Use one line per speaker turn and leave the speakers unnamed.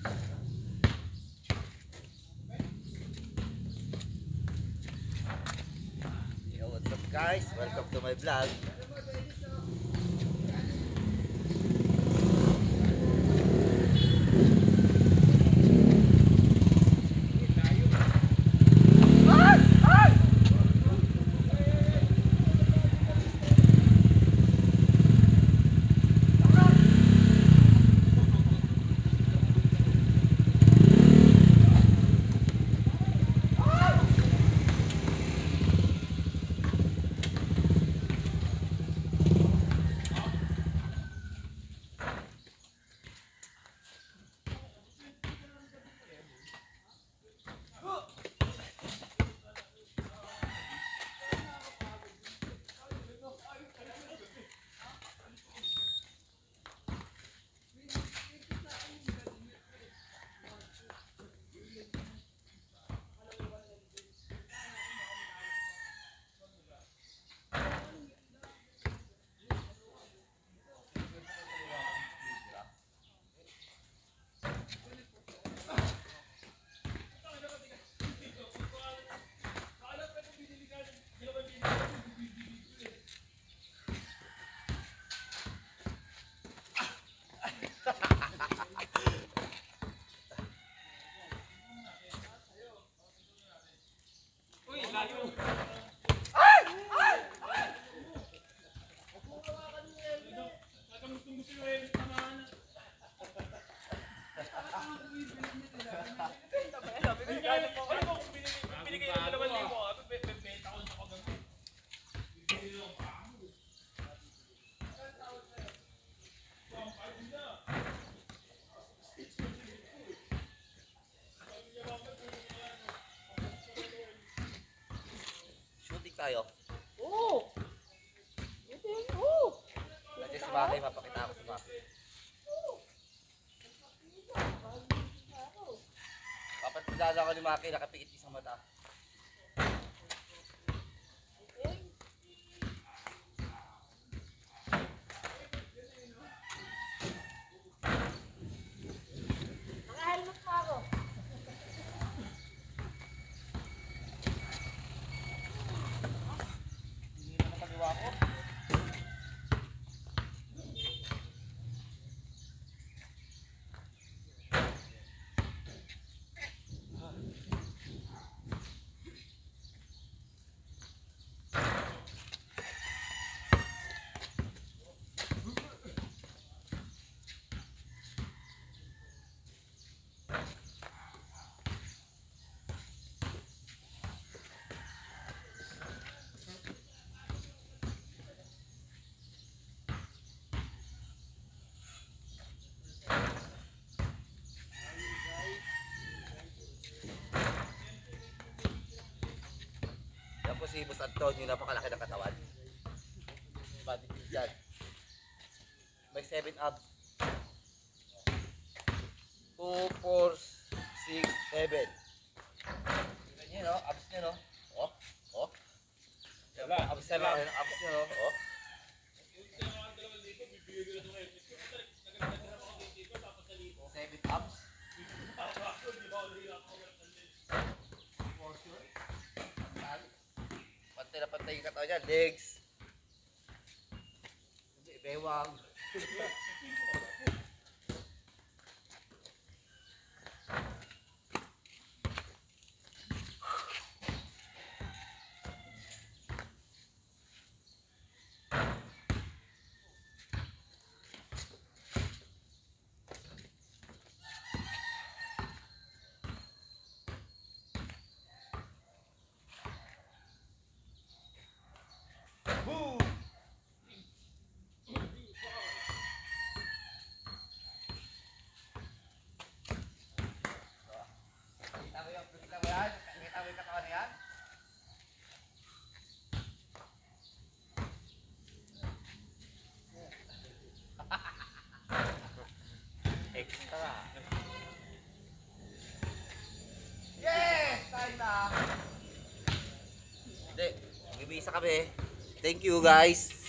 Yo, what's up guys? Welcome to my vlog. Shooting tayo.
Oo! Shooting! Oo!
Lagi si Maki, mapakita ako si Maki. Papatidala ako ni Maki, nakapikit isang mata.
Naka-helmet pa ako.
Hindi na nakagawa ko. Yan po si Boss Antonio, napakalaki ng katawan. Body build yan. May 7 up. 2, 4, 6, 7. Tignan nyo, no? Abs nyo, no? Oh, oh. Yan po, abs nyo, abs nyo, no? Oh. Seven abs. Pantay na pantay yung katawan niya, legs. Hindi, bewang. Boom! Kita mo yan? Kita mo yung katawan na yan? Extra. Yes! Time na! Hindi, mag-ibisa kami. Thank you guys!